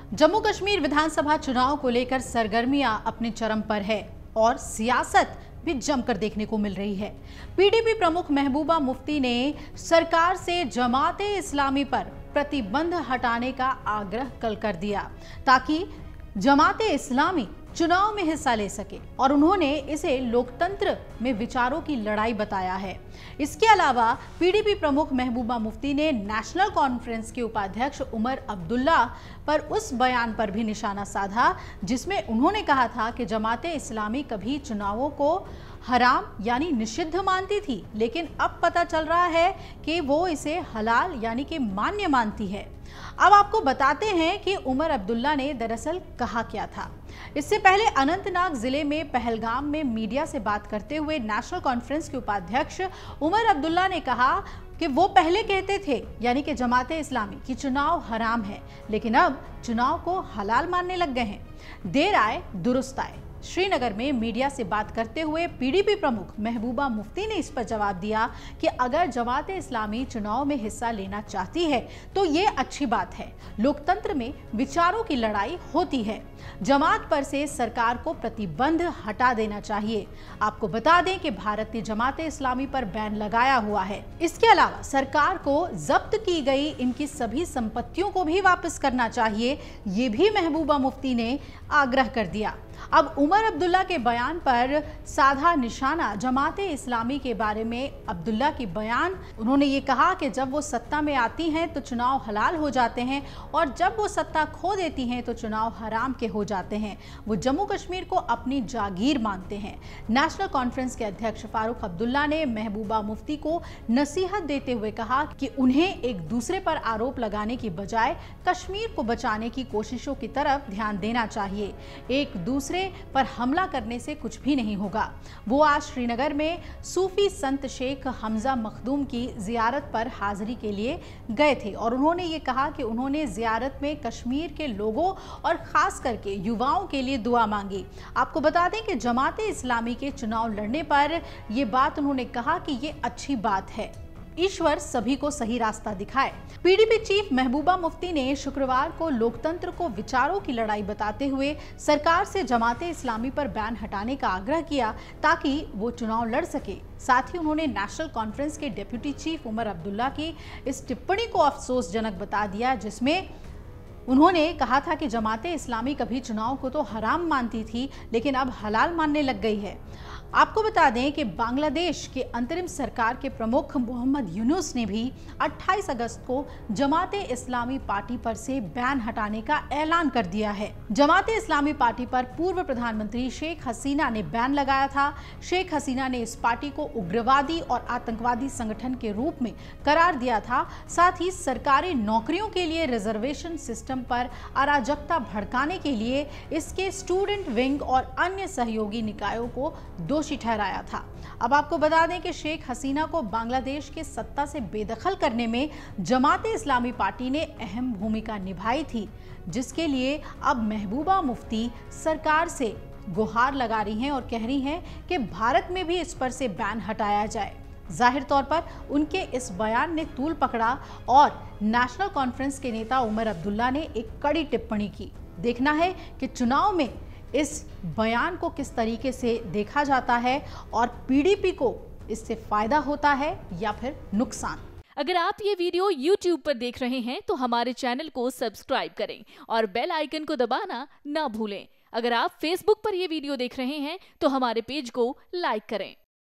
जम्मू कश्मीर विधानसभा चुनाव को लेकर सरगर्मियां अपने चरम पर है और सियासत भी जमकर देखने को मिल रही है। पीडीपी प्रमुख महबूबा मुफ्ती ने सरकार से जमाते इस्लामी पर प्रतिबंध हटाने का आग्रह कल कर दिया ताकि जमाते इस्लामी चुनाव में हिस्सा ले सके और उन्होंने इसे लोकतंत्र में विचारों की लड़ाई बताया है। इसके अलावा पीडीपी प्रमुख महबूबा मुफ्ती ने नेशनल कॉन्फ्रेंस के उपाध्यक्ष उमर अब्दुल्ला पर उस बयान पर भी निशाना साधा जिसमें उन्होंने कहा था कि जमाते इस्लामी कभी चुनावों को हराम यानी निषिद्ध मानती थी, लेकिन अब पता चल रहा है कि वो इसे हलाल यानी कि मान्य मानती है। अब आपको बताते हैं कि उमर अब्दुल्ला ने दरअसल कहा क्या था। इससे पहले अनंतनाग जिले में पहलगाम में मीडिया से बात करते हुए नेशनल कॉन्फ्रेंस के उपाध्यक्ष उमर अब्दुल्ला ने कहा कि वो पहले कहते थे यानी कि जमाते इस्लामी कि चुनाव हराम है, लेकिन अब चुनाव को हलाल मानने लग गए हैं। देर आए दुरुस्त आए। श्रीनगर में मीडिया से बात करते हुए पीडीपी प्रमुख महबूबा मुफ्ती ने इस पर जवाब दिया कि अगर जमाते इस्लामी चुनाव में हिस्सा लेना चाहती है तो ये अच्छी बात है। लोकतंत्र में विचारों की लड़ाई होती है। जमात पर से सरकार को प्रतिबंध हटा देना चाहिए। आपको बता दें कि भारत ने जमाते इस्लामी पर बैन लगाया हुआ है। इसके अलावा सरकार को जब्त की गई इनकी सभी संपत्तियों को भी वापस करना चाहिए, ये भी महबूबा मुफ्ती ने आग्रह कर दिया। अब उमर अब्दुल्ला के बयान पर साधा निशाना जमाते इस्लामी के बारे में अब्दुल्ला की बयान। उन्होंने ये कहा कि जब वो सत्ता में आती हैं तो चुनाव हलाल हो जाते हैं और जब वो सत्ता खो देती हैं तो चुनाव हराम के हो जाते हैं। वो जम्मू कश्मीर को अपनी जागीर मानते हैं। नेशनल कॉन्फ्रेंस के अध्यक्ष फारूक अब्दुल्ला ने महबूबा मुफ्ती को नसीहत देते हुए कहा कि उन्हें एक दूसरे पर आरोप लगाने की बजाय कश्मीर को बचाने की कोशिशों की तरफ ध्यान देना चाहिए। एक दूसरे पर हमला करने से कुछ भी नहीं होगा। वो आज श्रीनगर में सूफी संत शेख हमजा मखदूम की जियारत पर हाजिरी के लिए गए थे और उन्होंने ये कहा कि उन्होंने जियारत में कश्मीर के लोगों और खास करके युवाओं के लिए दुआ मांगी। आपको बता दें कि जमाते इस्लामी के चुनाव लड़ने पर यह बात उन्होंने कहा कि ये अच्छी बात है, ईश्वर सभी को सही रास्ता दिखाए। पीडीपी चीफ महबूबा मुफ्ती ने शुक्रवार को लोकतंत्र को विचारों की लड़ाई बताते हुए सरकार से जमाते इस्लामी पर बैन हटाने का आग्रह किया ताकि वो चुनाव लड़ सके। साथ ही उन्होंने नेशनल कॉन्फ्रेंस के डिप्टी चीफ उमर अब्दुल्ला की इस टिप्पणी को अफसोसजनक बता दिया जिसमें उन्होंने कहा था कि जमाते इस्लामी कभी चुनाव को तो हराम मानती थी, लेकिन अब हलाल मानने लग गई है। आपको बता दें कि बांग्लादेश के अंतरिम सरकार के प्रमुख मोहम्मद यूनुस ने भी 28 अगस्त को जमाते इस्लामी पार्टी पर से बैन हटाने का ऐलान कर दिया है। जमाते इस्लामी पार्टी पर पूर्व प्रधानमंत्री शेख हसीना ने बैन लगाया था। शेख हसीना ने इस पार्टी को उग्रवादी और आतंकवादी संगठन के रूप में करार दिया था। साथ ही सरकारी नौकरियों के लिए रिजर्वेशन सिस्टम पर अराजकता भड़काने के लिए इसके स्टूडेंट विंग और अन्य सहयोगी निकायों को दोषी ठहराया था। अब आपको बता दें कि शेख हसीना को बांग्लादेश के सत्ता से बेदखल करने में जमाते इस्लामी पार्टी ने अहम भूमिका निभाई थी, जिसके लिए अब महबूबा मुफ्ती सरकार से गुहार लगा रही हैं और कह रही हैं कि भारत में भी इस पर से बैन हटाया जाए। जाहिर तौर पर उनके इस बयान ने तूल पकड़ा और नेशनल कॉन्फ्रेंस के नेता उमर अब्दुल्ला ने एक कड़ी टिप्पणी की। देखना है कि चुनाव में इस बयान को किस तरीके से देखा जाता है और पीडीपी को इससे फायदा होता है या फिर नुकसान। अगर आप ये वीडियो YouTube पर देख रहे हैं तो हमारे चैनल को सब्सक्राइब करें और बेल आइकन को दबाना ना भूलें। अगर आप Facebook पर ये वीडियो देख रहे हैं तो हमारे पेज को लाइक करें।